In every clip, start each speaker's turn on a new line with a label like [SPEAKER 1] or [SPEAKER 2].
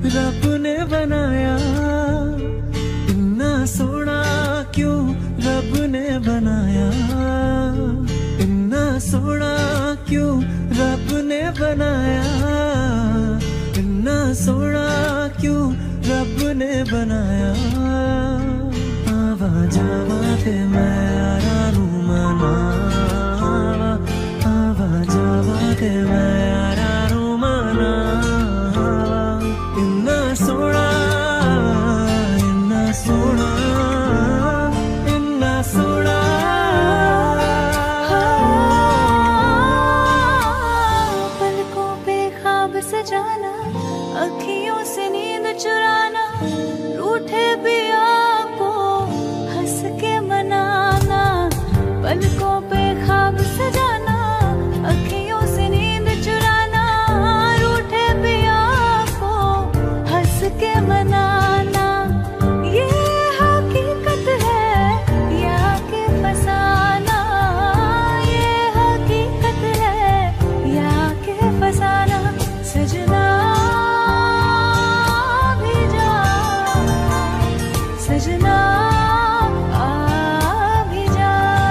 [SPEAKER 1] रब ने बनाया, इन्ना सोना क्यों रब ने बनाया, इन्ना सोना क्यों रब ने बनाया, इन्ना सोना क्यों रब ने बनाया। आवा जावा ते मैं यारा नू मनावा, आवा जावा ते मैं यारा नू मनावा। इन्ना सोना, इन्ना सोना, इन्ना सोना।
[SPEAKER 2] पलकों पे ख्वाब सजाना, अखियों से नींद चुराना, रूठे पिया को हंस के मनाना। पलकों पे ख्वाब सजाना, अखियों से नींद चुराना, रूठे पिया को हंस के मनाना। ये हकीकत है या के फसाना, ये हकीकत है या के फसाना। सजना भी जा, सजना आ भी जा,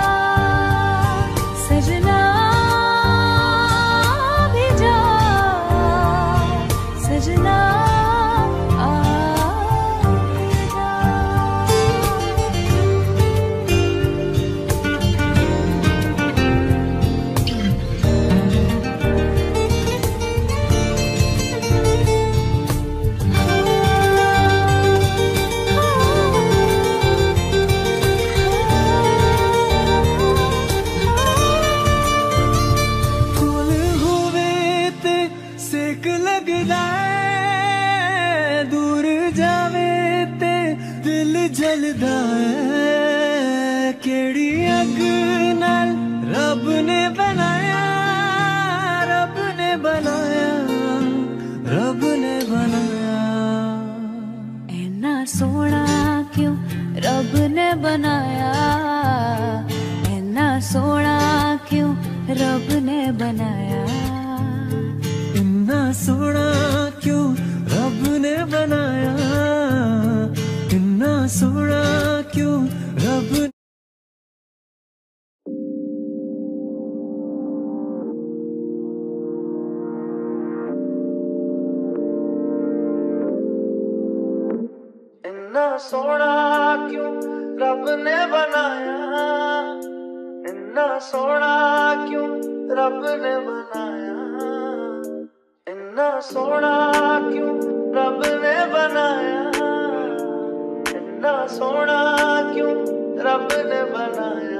[SPEAKER 2] सजना भी जा, सजना आ भी जा।
[SPEAKER 1] कोल होवे ते सेक लगदा है, दूर जावे ते दिल जलदा है। केड़ी अग नाल रब ने बनाया, रब ने बनाया, रब ने बनाया।
[SPEAKER 2] इन्ना सोना क्यों रब ने बनाया, इन्ना सोना क्यों रब ने बनाया।
[SPEAKER 1] इन्ना सोना क्यों रब ने बनाया, इन्ना सोना क्यों रब ने। इन्ना सोना क्यों रब ने बनाया, इन्ना सोना क्यों रब ने बनाया, इन्ना सोना क्यों रब ने बनाया, इन्ना सोना क्यों रब ने बनाया।